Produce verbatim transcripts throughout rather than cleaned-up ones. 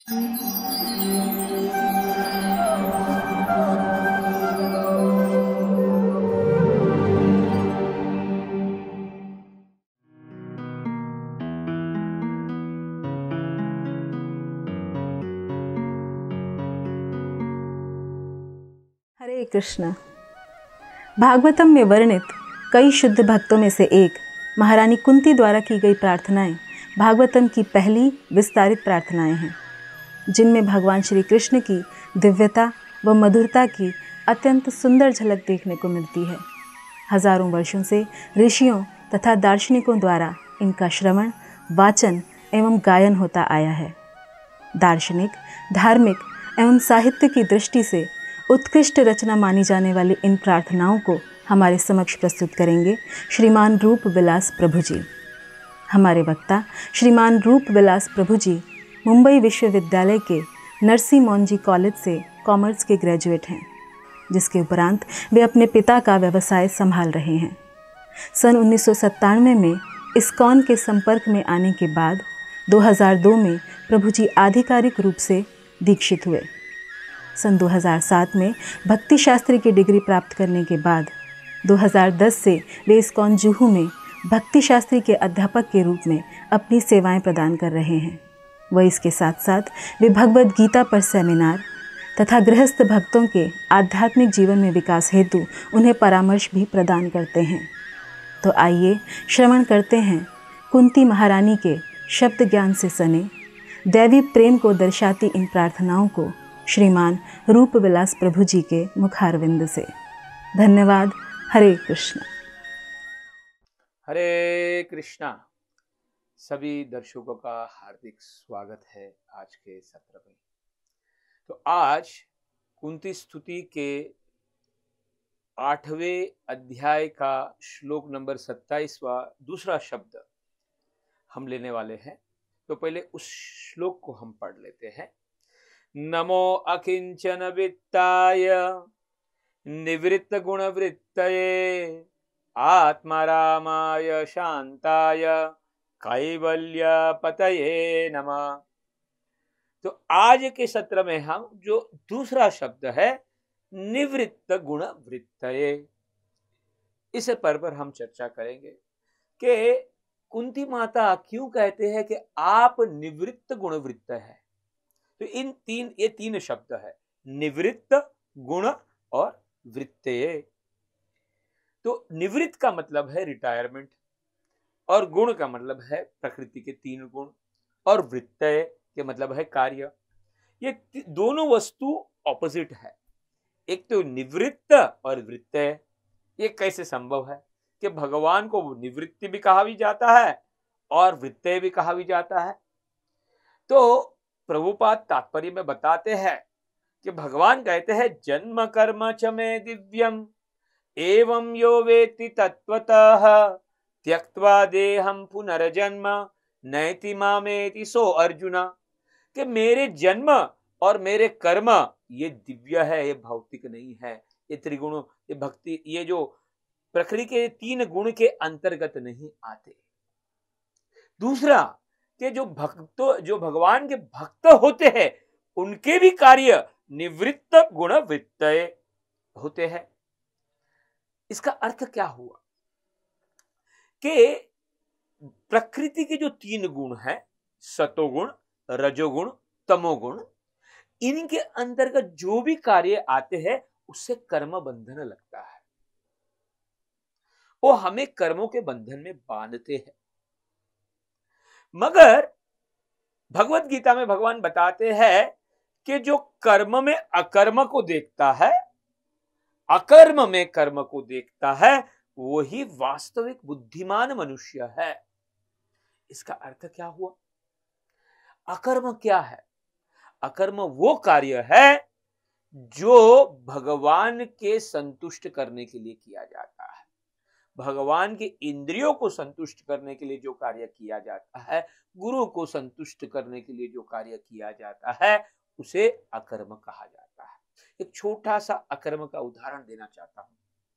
हरे कृष्ण। भागवतम में वर्णित कई शुद्ध भक्तों में से एक महारानी कुंती द्वारा की गई प्रार्थनाएं भागवतम की पहली विस्तारित प्रार्थनाएं हैं, जिनमें भगवान श्री कृष्ण की दिव्यता व मधुरता की अत्यंत सुंदर झलक देखने को मिलती है। हजारों वर्षों से ऋषियों तथा दार्शनिकों द्वारा इनका श्रवण, वाचन एवं गायन होता आया है। दार्शनिक, धार्मिक एवं साहित्य की दृष्टि से उत्कृष्ट रचना मानी जाने वाली इन प्रार्थनाओं को हमारे समक्ष प्रस्तुत करेंगे श्रीमान रूप विलास प्रभु जी। हमारे वक्ता श्रीमान रूप विलास प्रभु जी मुंबई विश्वविद्यालय के नरसी मोहनजी कॉलेज से कॉमर्स के ग्रेजुएट हैं, जिसके उपरांत वे अपने पिता का व्यवसाय संभाल रहे हैं। सन उन्नीस सौ सत्तानवे में इस्कॉन के संपर्क में आने के बाद दो हज़ार दो में प्रभु जी आधिकारिक रूप से दीक्षित हुए। सन दो हज़ार सात में भक्ति शास्त्री की डिग्री प्राप्त करने के बाद दो हज़ार दस से वे इस्कॉन जुहू में भक्ति शास्त्री के अध्यापक के रूप में अपनी सेवाएं प्रदान कर रहे हैं। वह इसके साथ साथ वे भगवद गीता पर सेमिनार तथा गृहस्थ भक्तों के आध्यात्मिक जीवन में विकास हेतु उन्हें परामर्श भी प्रदान करते हैं। तो आइए श्रवण करते हैं कुंती महारानी के शब्द ज्ञान से सने दैवी प्रेम को दर्शाती इन प्रार्थनाओं को श्रीमान रूप विलास प्रभु जी के मुखारविंद से। धन्यवाद। हरे कृष्ण। हरे कृष्णा। सभी दर्शकों का हार्दिक स्वागत है आज के सत्र में। तो आज कुंती स्तुति के आठवें अध्याय का श्लोक नंबर सत्ताईसवां दूसरा शब्द हम लेने वाले हैं। तो पहले उस श्लोक को हम पढ़ लेते हैं। नमो अकिंचन वित्ताय निवृत्त गुण वृत्तये आत्मारामाय शांताय कैवल्य पतये नमः। तो आज के सत्र में हम जो दूसरा शब्द है निवृत्त गुण वृत्तये, इस पर पर हम चर्चा करेंगे कि कुंती माता क्यों कहते हैं कि आप निवृत्त गुण वृत्त है। तो इन तीन ये तीन शब्द है, निवृत्त, गुण और वृत्तये। तो निवृत्त का मतलब है रिटायरमेंट और गुण का मतलब है प्रकृति के तीन गुण और वृत्तये के मतलब है कार्य। ये दोनों वस्तु ऑपोजिट है। एक तो निवृत्त और वृत्तये। ये कैसे संभव है कि भगवान को निवृत्ति भी कहा भी जाता है और वृत्तये भी कहा भी जाता है। तो प्रभुपाद तात्पर्य में बताते हैं कि भगवान कहते हैं जन्म कर्म च मे दिव्यम एवं यो वेत्ति तत्वतः त्यक्त्वा देहं पुनर्जन्म नैति मामेति सो अर्जुन। कि मेरे जन्म और मेरे कर्म ये दिव्य है, ये भौतिक नहीं है, ये त्रिगुण, ये भक्ति, ये जो प्रकृति के तीन गुण के अंतर्गत नहीं आते। दूसरा कि जो भक्तों जो भगवान के भक्त होते हैं उनके भी कार्य निवृत्त गुण वृत्तये होते हैं। इसका अर्थ क्या हुआ कि प्रकृति के जो तीन गुण हैं, सतोगुण, रजोगुण, तमोगुण, इनके अंतर्गत जो भी कार्य आते हैं उससे कर्म बंधन लगता है। वो हमें कर्मों के बंधन में बांधते हैं। मगर भगवत गीता में भगवान बताते हैं कि जो कर्म में अकर्म को देखता है, अकर्म में कर्म को देखता है, वही वास्तविक बुद्धिमान मनुष्य है। इसका अर्थ क्या हुआ? अकर्म क्या है? अकर्म वो कार्य है जो भगवान के संतुष्ट करने के लिए किया जाता है। भगवान के इंद्रियों को संतुष्ट करने के लिए जो कार्य किया जाता है, गुरु को संतुष्ट करने के लिए जो कार्य किया जाता है, उसे अकर्म कहा जाता है। एक छोटा सा अकर्म का उदाहरण देना चाहता हूं।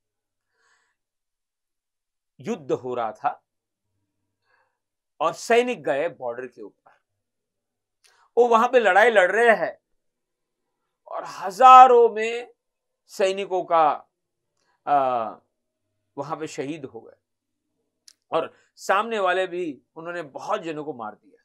युद्ध हो रहा था और सैनिक गए बॉर्डर के ऊपर वो वहां पे लड़ाई लड़ रहे हैं और हजारों में सैनिकों का आ, वहां पे शहीद हो गए और सामने वाले भी उन्होंने बहुत जनों को मार दिया।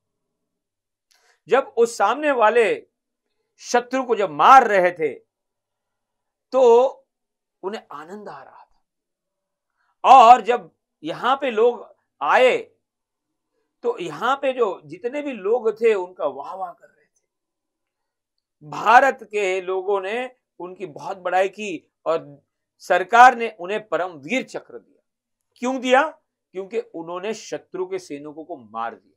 जब उस सामने वाले शत्रु को जब मार रहे थे तो उन्हें आनंद आ रहा था, और जब यहां पे लोग आए तो यहां पे जो जितने भी लोग थे उनका वाह वाह कर रहे थे। भारत के लोगों ने उनकी बहुत बड़ाई की और सरकार ने उन्हें परम वीर चक्र दिया। क्यों दिया? क्योंकि उन्होंने शत्रु के सैनिकों को मार दिया।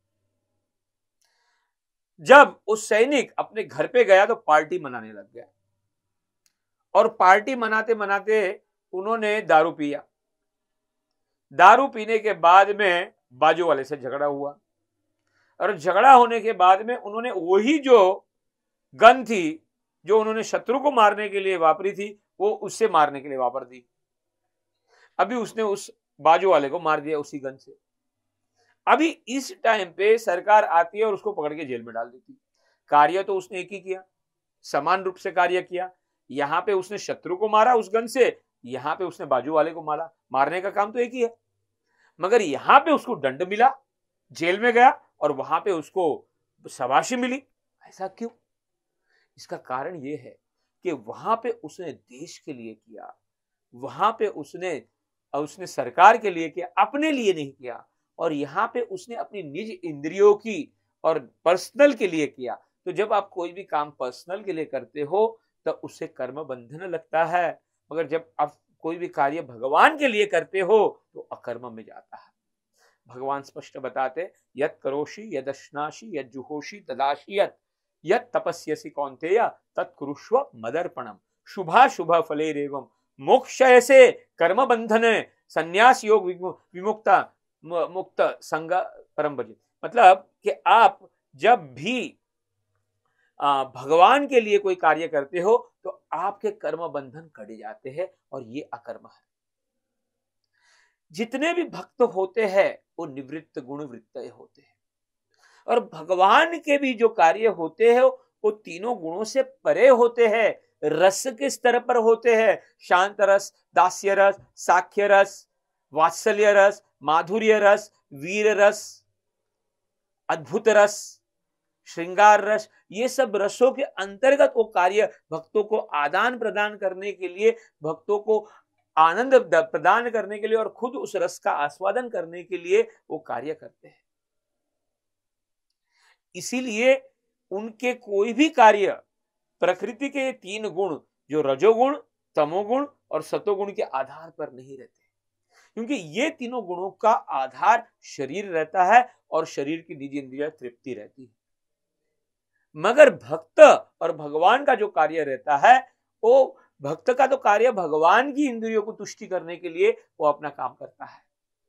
जब उस सैनिक अपने घर पे गया तो पार्टी मनाने लग गया, और पार्टी मनाते मनाते उन्होंने दारू पिया। दारू पीने के बाद में बाजू वाले से झगड़ा हुआ, और झगड़ा होने के बाद में उन्होंने वही जो गन थी जो उन्होंने शत्रु को मारने के लिए वापरी थी वो उससे मारने के लिए वापर दी। अभी उसने उस बाजू वाले को मार दिया उसी गन से। अभी इस टाइम पे सरकार आती है और उसको पकड़ के जेल में डाल देती। कार्य तो उसने एक ही किया, समान रूप से कार्य किया। यहां पे उसने शत्रु को मारा उस गन से, यहां पे उसने बाजू वाले को मारा। मारने का काम तो एक ही है, मगर यहां पे उसको दंड मिला, जेल में गया, और वहां पे उसको शाबाशी मिली। ऐसा क्यों? इसका कारण यह है कि वहां पे उसने देश के लिए किया, वहां पे उसने उसने सरकार के लिए किया, अपने लिए नहीं किया। और यहां पे उसने अपनी निज इंद्रियों की और पर्सनल के लिए किया। तो जब आप कोई भी काम पर्सनल के लिए करते हो तो उससे कर्म बंधन लगता है, मगर जब आप कोई भी कार्य भगवान के लिए करते हो तो अकर्म में जाता है। भगवान स्पष्ट बताते, यत् करोषि यदश्नासि यज्जुहोषि तदाशि यत् यत् तपस्यसि कौन्तेय तत्कुरुष्व मदर्पणम शुभाशुभ फलेरेवं मोक्षयसे कर्म बंधने संन्यास योग विमुक्ता मुक्त संग परम भजे। मतलब कि आप जब भी भगवान के लिए कोई कार्य करते हो तो आपके कर्म बंधन कटे जाते हैं, और ये अकर्म है। जितने भी भक्त होते हैं वो निवृत्त गुण वृत्त होते हैं, और भगवान के भी जो कार्य होते हैं वो तीनों गुणों से परे होते हैं। रस के स्तर पर होते हैं, शांत रस, दास्य रस, साख्य रस, वात्सल्य रस, माधुर्य रस, वीर रस, अद्भुत रस, श्रृंगार रस। ये सब रसों के अंतर्गत वो कार्य भक्तों को आदान प्रदान करने के लिए, भक्तों को आनंद प्रदान करने के लिए और खुद उस रस का आस्वादन करने के लिए वो कार्य करते हैं। इसीलिए उनके कोई भी कार्य प्रकृति के तीन गुण जो रजोगुण, तमोगुण और सतोगुण के आधार पर नहीं रहते, क्योंकि ये तीनों गुणों का आधार शरीर रहता है और शरीर की निजी इंद्रिय तृप्ति रहती है। मगर भक्त और भगवान का जो कार्य रहता है, वो भक्त का तो कार्य भगवान की इंद्रियों को तुष्टि करने के लिए वो अपना काम करता है।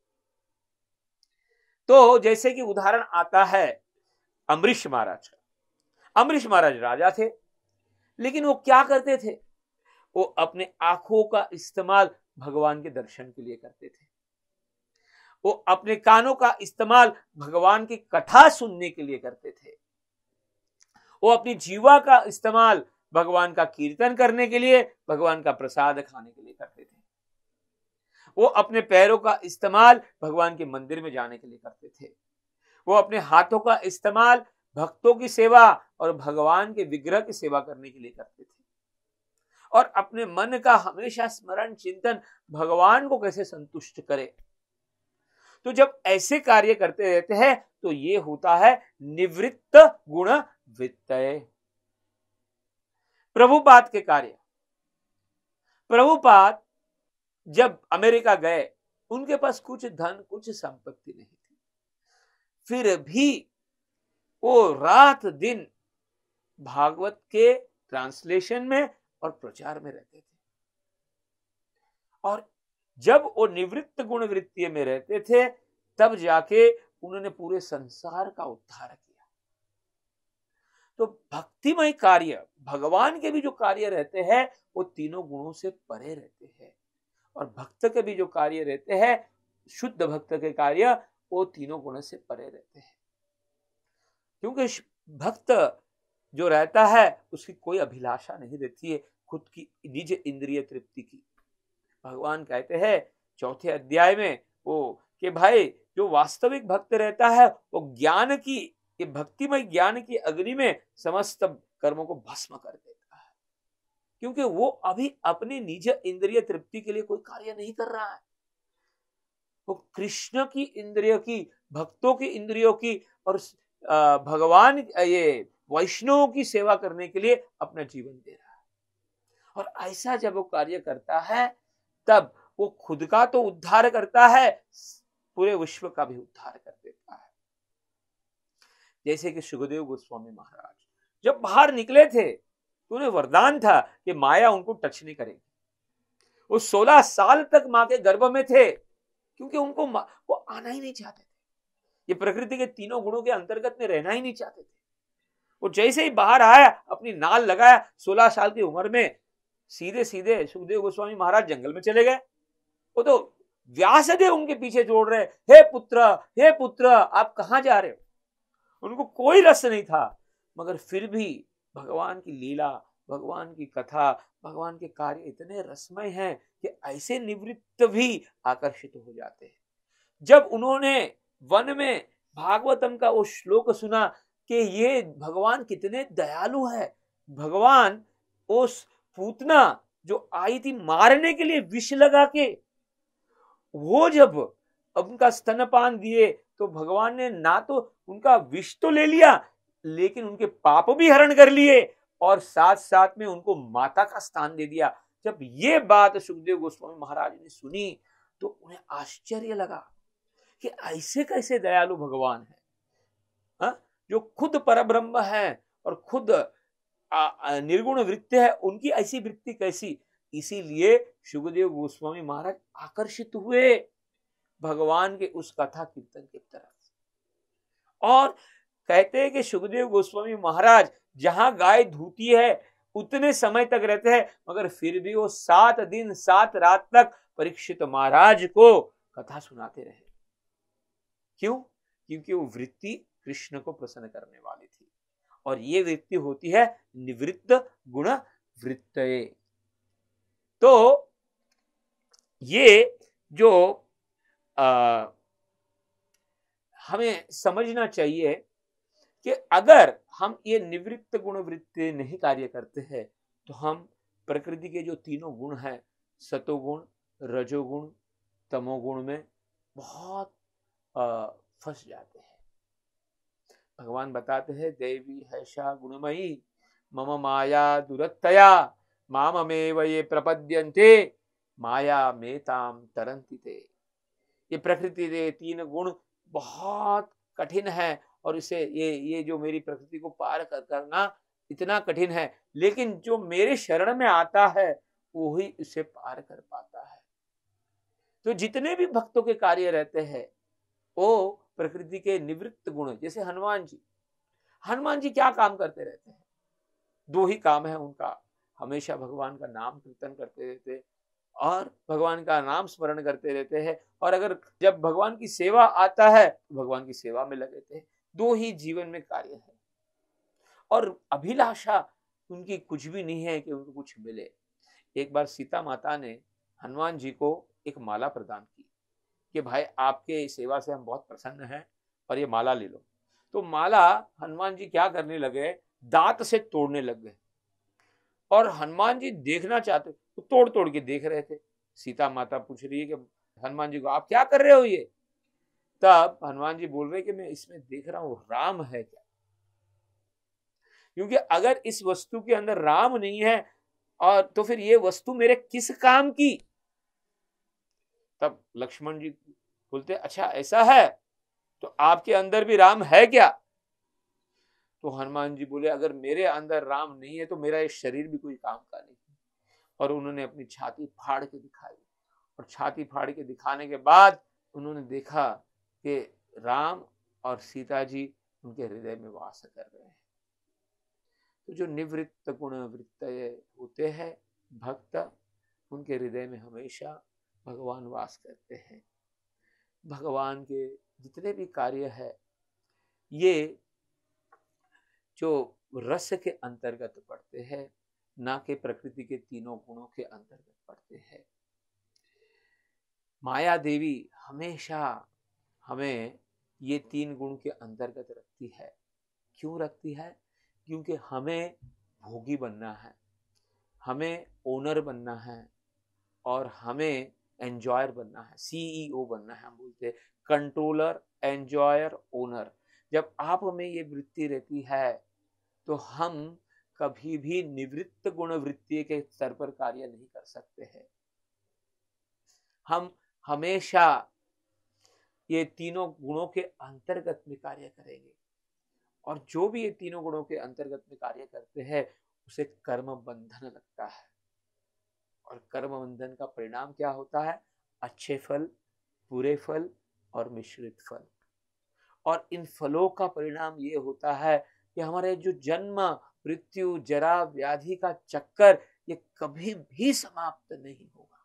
तो जैसे कि उदाहरण आता है अम्बरीश महाराज का। अम्बरीश महाराज राजा थे, लेकिन वो क्या करते थे? वो अपने आंखों का इस्तेमाल भगवान के दर्शन के लिए करते थे। वो अपने कानों का इस्तेमाल भगवान की कथा सुनने के लिए करते थे। वो अपनी जीवा का इस्तेमाल भगवान का कीर्तन करने के लिए, भगवान का प्रसाद खाने के लिए करते थे। वो अपने पैरों का इस्तेमाल भगवान के मंदिर में जाने के लिए करते थे। वो अपने हाथों का इस्तेमाल भक्तों की सेवा और भगवान के विग्रह की सेवा करने के लिए करते थे। और अपने मन का हमेशा स्मरण चिंतन भगवान को कैसे संतुष्ट करे। तो जब ऐसे कार्य करते रहते हैं तो ये होता है निवृत्त गुण वित्तय। प्रभुपाद के कार्य, प्रभुपाद जब अमेरिका गए, उनके पास कुछ धन कुछ संपत्ति नहीं थी, फिर भी वो रात दिन भागवत के ट्रांसलेशन में और प्रचार में रहते थे। और जब वो निवृत्त गुण वृत्ति में रहते थे तब जाके उन्होंने पूरे संसार का उद्धार किया। तो भक्तिमय कार्य, भगवान के भी जो कार्य रहते हैं वो तीनों गुणों से परे रहते हैं, और भक्त के भी जो कार्य रहते हैं, शुद्ध भक्त के कार्य, वो तीनों गुणों से परे रहते हैं। क्योंकि भक्त जो रहता है उसकी कोई अभिलाषा नहीं रहती है खुद की निज इंद्रिय तृप्ति की। भगवान कहते हैं चौथे अध्याय में वो कि भाई जो वास्तविक भक्त रहता है वो ज्ञान की, ये भक्तिमय ज्ञान की अग्नि में समस्त कर्मों को भस्म कर देता है, क्योंकि वो अभी अपनी निज इंद्रिय तृप्ति के लिए कोई कार्य नहीं कर रहा है। वो कृष्ण की इंद्रियों की, भक्तों की इंद्रियों की और भगवान ये वैष्णवों की सेवा करने के लिए अपना जीवन दे रहा है। और ऐसा जब वो कार्य करता है तब वो खुद का तो उद्धार करता है, पूरे विश्व का भी उद्धार कर देता है। जैसे कि सुखदेव गोस्वामी महाराज जब बाहर निकले थे तो उन्हें वरदान था कि माया उनको टच नहीं करेगी। वो सोलह साल तक मां के गर्भ में थे क्योंकि उनको वो आना ही नहीं चाहते थे, ये प्रकृति के तीनों गुणों के अंतर्गत में रहना ही नहीं चाहते थे। वो जैसे ही बाहर आया, अपनी नाल लगाया, सोलह साल की उम्र में सीधे सीधे सुखदेव गोस्वामी महाराज जंगल में चले गए। वो तो व्यासदेव उनके पीछे जोड़ रहे, हे पुत्र, हे पुत्र, आप कहां जा रहे हो। उनको कोई रस नहीं था, मगर फिर भी भगवान की लीला, भगवान की कथा, भगवान के कार्य इतने रसमय हैं कि ऐसे निवृत्त भी आकर्षित हो जाते हैं। जब उन्होंने वन में भागवतम का वो श्लोक सुना कि ये भगवान कितने दयालु है, भगवान उस पूतना जो आई थी मारने के लिए विष लगा के, वो जब उनका स्तनपान दिए तो भगवान ने ना तो उनका विष तो ले लिया, लेकिन उनके पाप भी हरण कर लिए और साथ साथ में उनको माता का स्थान दे दिया। जब ये बात सुखदेव गोस्वामी महाराज ने सुनी तो उन्हें आश्चर्य लगा कि ऐसे कैसे दयालु भगवान है, हा? जो खुद परब्रह्म है और खुद निर्गुण वृत्ति है, उनकी ऐसी वृत्ति कैसी। इसीलिए सुखदेव गोस्वामी महाराज आकर्षित हुए भगवान के उस कथा कीर्तन की तरफ। और कहते हैं कि सुखदेव गोस्वामी महाराज जहां गाय धूती है उतने समय तक रहते हैं, मगर फिर भी वो सात दिन सात रात तक परीक्षित महाराज को कथा सुनाते रहे। क्यों? क्योंकि वो वृत्ति कृष्ण को प्रसन्न करने वाली थी, और ये वृत्ति होती है निवृत्त गुण वृत्तये। तो ये जो आ, हमें समझना चाहिए कि अगर हम ये निवृत्त गुण वृत्ति नहीं कार्य करते हैं तो हम प्रकृति के जो तीनों गुण हैं, सतोगुण, रजोगुण, तमोगुण में बहुत फंस जाते हैं। भगवान बताते हैं देवी हैषा गुणमयी मम माया दुरत्तया माममेव ये प्रपद्यन्ते माया मेताम तरन्ति ते। ये प्रकृति के तीन गुण बहुत कठिन है और इसे ये ये जो मेरी प्रकृति को पार कर करना इतना कठिन है, लेकिन जो मेरे शरण में आता है वो ही इसे पार कर पाता है। तो जितने भी भक्तों के कार्य रहते हैं वो प्रकृति के निवृत्त गुण, जैसे हनुमान जी, हनुमान जी क्या काम करते रहते हैं? दो ही काम है उनका, हमेशा भगवान का नाम कीर्तन करते रहते और भगवान का नाम स्मरण करते रहते हैं, और अगर जब भगवान की सेवा आता है तो भगवान की सेवा में लगे थे। दो ही जीवन में कार्य है और अभिलाषा उनकी कुछ भी नहीं है कि उनको कुछ मिले। एक बार सीता माता ने हनुमान जी को एक माला प्रदान की कि भाई आपके सेवा से हम बहुत प्रसन्न हैं और ये माला ले लो। तो माला हनुमान जी क्या करने लगे, दांत से तोड़ने लग गए, और हनुमान जी देखना चाहते तो तोड़ तोड़ के देख रहे थे। सीता माता पूछ रही है कि हनुमान जी को आप क्या कर रहे हो ये? तब हनुमान जी बोल रहे कि मैं इसमें देख रहा हूं राम है क्या, क्योंकि अगर इस वस्तु के अंदर राम नहीं है और तो फिर ये वस्तु मेरे किस काम की। तब लक्ष्मण जी बोलते अच्छा ऐसा है तो आपके अंदर भी राम है क्या? तो हनुमान जी बोले अगर मेरे अंदर राम नहीं है तो मेरा ये शरीर भी कोई काम का नहीं। और उन्होंने अपनी छाती फाड़ के दिखाई, और छाती फाड़ के दिखाने के बाद उन्होंने देखा कि राम और सीता जी उनके हृदय में वास कर रहे हैं। तो जो निवृत्त गुण वृत्तये होते हैं भक्त, उनके हृदय में हमेशा भगवान वास करते हैं। भगवान के जितने भी कार्य है ये जो रस के अंतर्गत पड़ते हैं, ना कि प्रकृति के तीनों गुणों के अंतर्गत पड़ते हैं। माया देवी हमेशा हमें ये तीन गुण के अंतर्गत रखती है। क्यों रखती है? क्योंकि हमें भोगी बनना है, हमें ओनर बनना है और हमें एंजॉयर बनना है, सीईओ बनना है। हम बोलते हैं कंट्रोलर, एंजॉयर, ओनर। जब आप में ये वृत्ति रहती है तो हम कभी भी निवृत्त गुण वृत्ति के स्तर पर कार्य नहीं कर सकते हैं। हम हमेशा ये तीनों गुणों के अंतर्गत में कार्य करेंगे और जो भी ये तीनों गुणों के अंतर्गत में कार्य करते हैं उसे कर्म बंधन लगता है। और कर्म बंधन का परिणाम क्या होता है? अच्छे फल, बुरे फल और मिश्रित फल। और इन फलों का परिणाम ये होता है कि हमारे जो जन्म, मृत्यु, जरा, व्याधि का चक्कर ये कभी भी समाप्त नहीं होगा।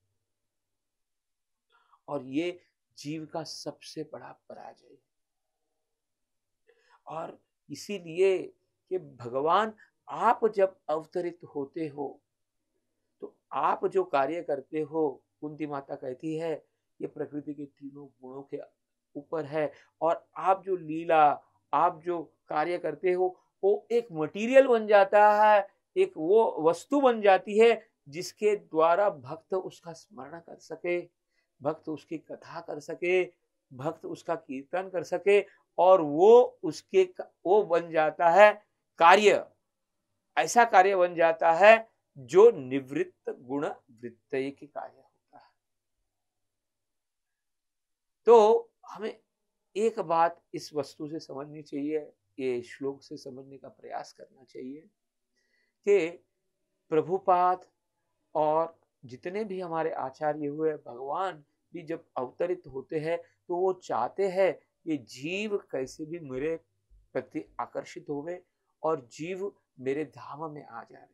और ये जीव का सबसे बड़ा पराजय है। और इसीलिए कि भगवान आप जब अवतरित होते हो तो आप जो कार्य करते हो, कुंती माता कहती है ये प्रकृति के तीनों गुणों के ऊपर है। और आप जो लीला, आप जो कार्य करते हो वो एक मटेरियल बन जाता है, एक वो वस्तु बन जाती है जिसके द्वारा भक्त उसका स्मरण कर सके, भक्त उसकी कथा कर सके, भक्त उसका कीर्तन कर सके और वो उसके वो बन जाता है कार्य, ऐसा कार्य बन जाता है जो निवृत्त गुण वृत्ति के कार्य होता है। तो हमें एक बात इस वस्तु से समझनी चाहिए, ये श्लोक से समझने का प्रयास करना चाहिए कि प्रभुपाद और जितने भी हमारे आचार्य हुए, भगवान भी जब अवतरित होते हैं तो वो चाहते हैं कि जीव कैसे भी मेरे प्रति आकर्षित होवे और जीव मेरे धाम में आ जाए।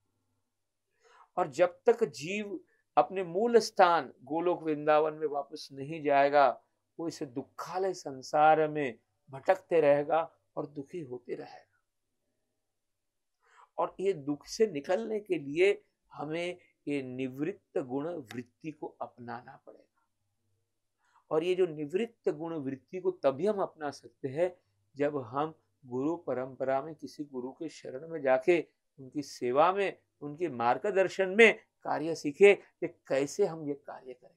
और जब तक जीव अपने मूल स्थान गोलोक वृंदावन में वापस नहीं जाएगा वो इस दुखालय संसार में भटकते रहेगा और दुखी होते रहेगा। और ये दुख से निकलने के लिए हमें ये निवृत्त गुण वृत्ति को अपनाना पड़ेगा। और ये जो निवृत्त गुण वृत्ति को तभी हम अपना सकते हैं जब हम गुरु परंपरा में किसी गुरु के शरण में जाके उनकी सेवा में, उनके मार्गदर्शन में कार्य सीखे कि कैसे हम ये कार्य करें।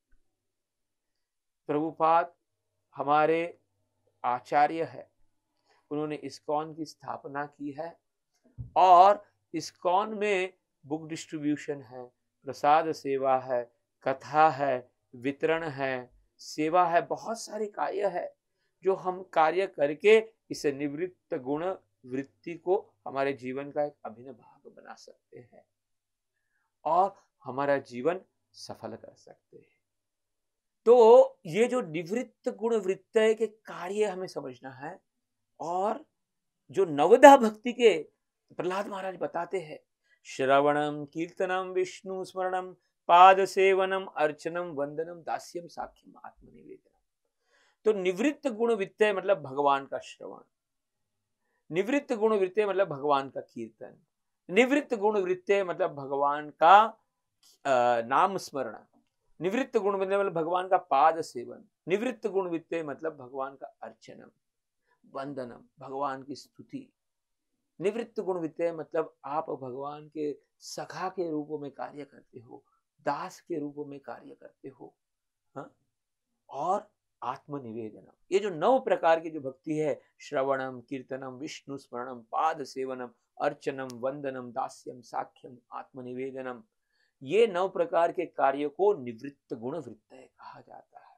प्रभुपाद हमारे आचार्य है, उन्होंने इस्कॉन की स्थापना की है और इस्कॉन में बुक डिस्ट्रीब्यूशन है, प्रसाद सेवा है, कथा है, वितरण है, सेवा है, बहुत सारे कार्य है जो हम कार्य करके इस निवृत्त गुण वृत्ति को हमारे जीवन का एक अभिन्न भाग बना सकते हैं और हमारा जीवन सफल कर सकते हैं। तो ये जो निवृत्त गुण वृत्ति के कार्य हमें समझना है। और जो नवधा भक्ति के प्रहलाद महाराज बताते हैं, श्रवणम कीर्तनम विष्णु स्मरणम पाद सेवनम अर्चनम वंदनम दास्यम साख्यम आत्मनिवेदनम। तो निवृत्त गुण वृत्ति मतलब भगवान का श्रवण, निवृत्त गुण वृत्ति मतलब भगवान का कीर्तन, निवृत्त गुण वृत्ति मतलब भगवान का आ, नाम स्मरण, निवृत्त गुण वृत्ति मतलब भगवान का पाद सेवन, निवृत्त गुण वृत्ति मतलब भगवान का अर्चनम, वंदनम, भगवान की स्तुति। निवृत्त गुण वृत्ति मतलब आप भगवान के सखा के रूप में कार्य करते हो, दास के रूप में कार्य करते हो। हा? और आत्मनिवेदनम, ये जो नौ प्रकार की जो भक्ति है, श्रवणम कीर्तनम विष्णु स्मरणम पाद सेवनम अर्चनम वंदनम दास्यम साख्यम आत्मनिवेदनम, ये नौ प्रकार के कार्य को निवृत्त गुण वृत्ति कहा जाता है।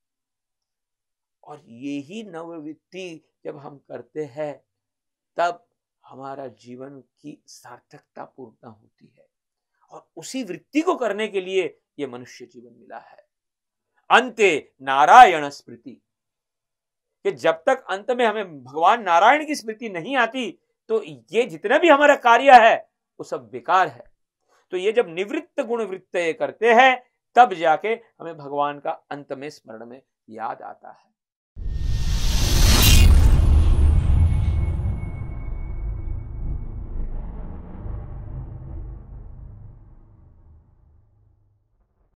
और यही नववृत्ति जब हम करते हैं तब हमारा जीवन की सार्थकता पूर्ण होती है। और उसी वृत्ति को करने के लिए यह मनुष्य जीवन मिला है। अंते नारायण स्मृति, कि जब तक अंत में हमें भगवान नारायण की स्मृति नहीं आती तो ये जितना भी हमारा कार्य है वो सब बेकार है। तो ये जब निवृत्त गुण वृत्ति करते हैं तब जाके हमें भगवान का अंत में स्मरण में याद आता है।